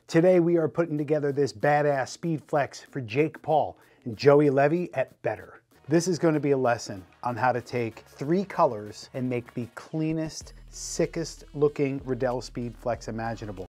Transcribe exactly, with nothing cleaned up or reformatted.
Today we are putting together this badass speed flex for Jake Paul and Joey Levy at Betr. This is going to be a lesson on how to take three colors and make the cleanest, sickest looking Riddell speed flex imaginable.